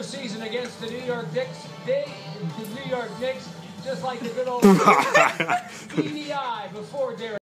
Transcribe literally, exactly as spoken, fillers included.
regular season against the New York Knicks. They, the New York Knicks, just like the good old.